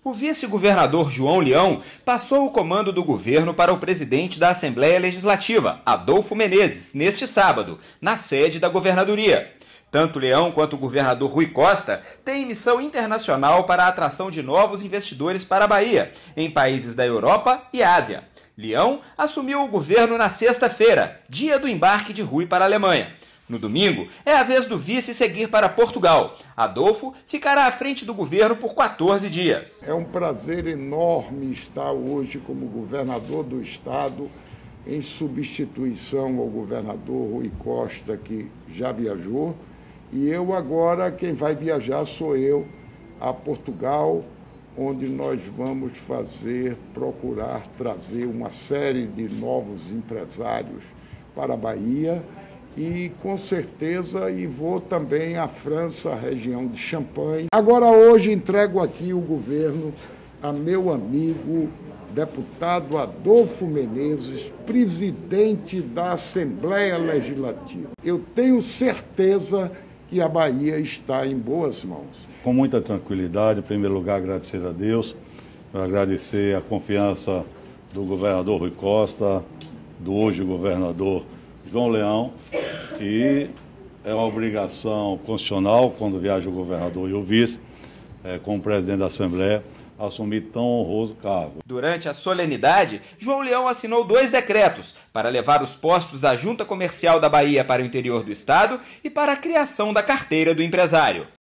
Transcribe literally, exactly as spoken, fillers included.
O vice-governador João Leão passou o comando do governo para o presidente da Assembleia Legislativa, Adolfo Menezes, neste sábado, na sede da governadoria. Tanto Leão quanto o governador Rui Costa têm missão internacional para a atração de novos investidores para a Bahia, em países da Europa e Ásia. Leão assumiu o governo na sexta-feira, dia do embarque de Rui para a Alemanha. No domingo, é a vez do vice seguir para Portugal. Adolfo ficará à frente do governo por quatorze dias. É um prazer enorme estar hoje como governador do estado, em substituição ao governador Rui Costa, que já viajou. E eu agora, quem vai viajar sou eu a Portugal, onde nós vamos fazer, procurar trazer uma série de novos empresários para a Bahia. E com certeza, e vou também à França, região de Champagne. Agora hoje entrego aqui o governo a meu amigo, deputado Adolfo Menezes, presidente da Assembleia Legislativa. Eu tenho certeza que a Bahia está em boas mãos. Com muita tranquilidade, em primeiro lugar agradecer a Deus, agradecer a confiança do governador Rui Costa, do hoje governador João Leão, e é uma obrigação constitucional, quando viaja o governador e o vice, é, como presidente da Assembleia, assumir tão honroso cargo. Durante a solenidade, João Leão assinou dois decretos para levar os postos da Junta Comercial da Bahia para o interior do estado e para a criação da carteira do empresário.